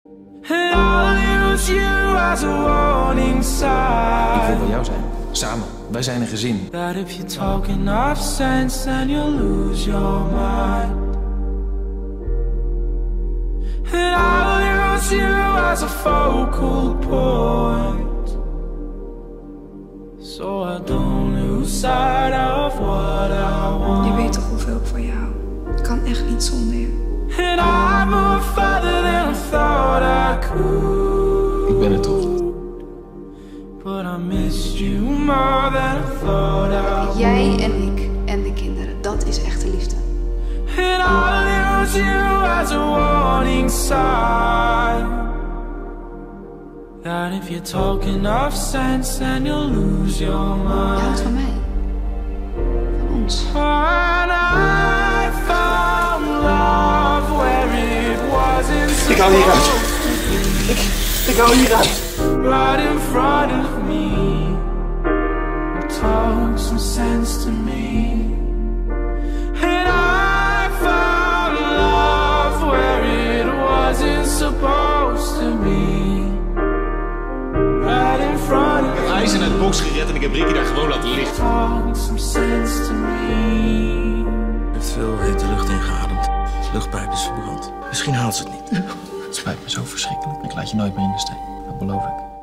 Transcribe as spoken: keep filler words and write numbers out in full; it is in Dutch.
Ik wil bij jou zijn. Samen. Wij zijn een gezin. That if you talk enough sense, then you'll lose your mind. And I'll use you as a focal point, so I don't lose sight of what I want. Je weet toch hoeveel ik van jou hou. Ik kan echt niet zonder je. And I moved farther than I thought I could. Ik ben het toch. But I missed you more than I thought I would. Jij en ik en de kinderen, dat is echte liefde. And I'll use you as a warning sign, that if you talk enough sense, then you'll lose your mind. Je houdt van mij. Van ons. And I found love where it wasn't. Ik hou hieruit. Ik, ik hou hieruit. Right in front of me, talk some sense to me. And I found love where it wasn't supposed to be. Right in front of me. Hij is in het box gered en ik heb Ricky daar gewoon laten liggen. Talk some sense to me. Hij heeft veel hete lucht ingeademd. De luchtpijp is verbrand. Misschien haalt ze het niet. Het spijt me zo verschrikkelijk. Ik laat je nooit meer in de steek. Dat beloof ik.